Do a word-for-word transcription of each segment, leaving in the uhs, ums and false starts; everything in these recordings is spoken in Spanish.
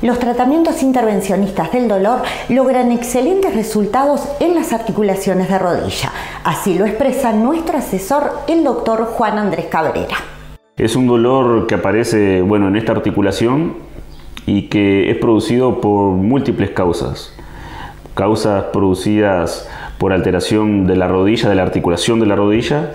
Los tratamientos intervencionistas del dolor logran excelentes resultados en las articulaciones de rodilla. Así lo expresa nuestro asesor, el doctor Juan Andrés Cabrera. Es un dolor que aparece, bueno, en esta articulación y que es producido por múltiples causas. Causas producidas por alteración de la rodilla, de la articulación de la rodilla,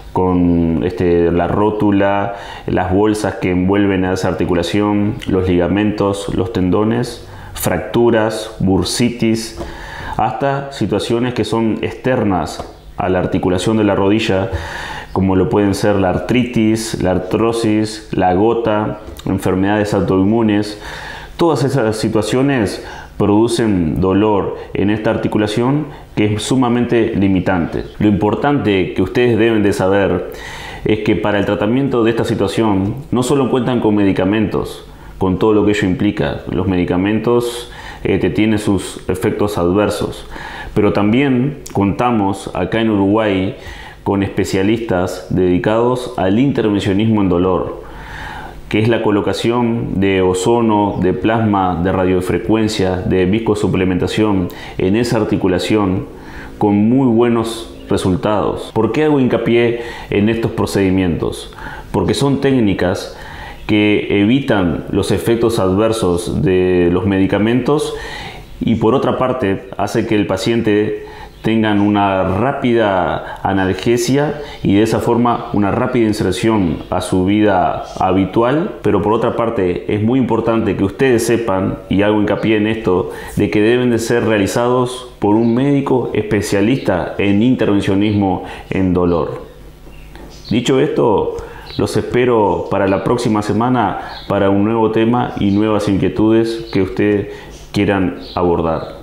con este, la rótula, las bolsas que envuelven a esa articulación, los ligamentos, los tendones, fracturas, bursitis, hasta situaciones que son externas a la articulación de la rodilla, como lo pueden ser la artritis, la artrosis, la gota, enfermedades autoinmunes. Todas esas situaciones producen dolor en esta articulación que es sumamente limitante. Lo importante que ustedes deben de saber es que para el tratamiento de esta situación no solo cuentan con medicamentos, con todo lo que ello implica. Los medicamentos eh, te tienen sus efectos adversos, pero también contamos acá en Uruguay con especialistas dedicados al intervencionismo en dolor, que es la colocación de ozono, de plasma, de radiofrecuencia, de viscosuplementación en esa articulación con muy buenos resultados. ¿Por qué hago hincapié en estos procedimientos? Porque son técnicas que evitan los efectos adversos de los medicamentos y por otra parte hace que el paciente tengan una rápida analgesia y de esa forma una rápida inserción a su vida habitual. Pero por otra parte es muy importante que ustedes sepan, y hago hincapié en esto, de que deben de ser realizados por un médico especialista en intervencionismo en dolor. Dicho esto, los espero para la próxima semana para un nuevo tema y nuevas inquietudes que ustedes quieran abordar.